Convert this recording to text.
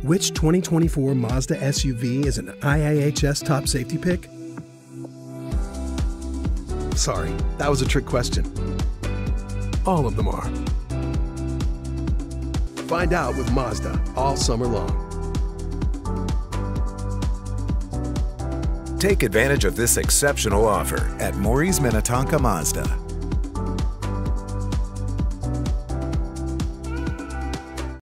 Which 2024 Mazda SUV is an IIHS top safety pick? Sorry, that was a trick question. All of them are. Find out with Mazda all summer long. Take advantage of this exceptional offer at Maurice Minnetonka Mazda.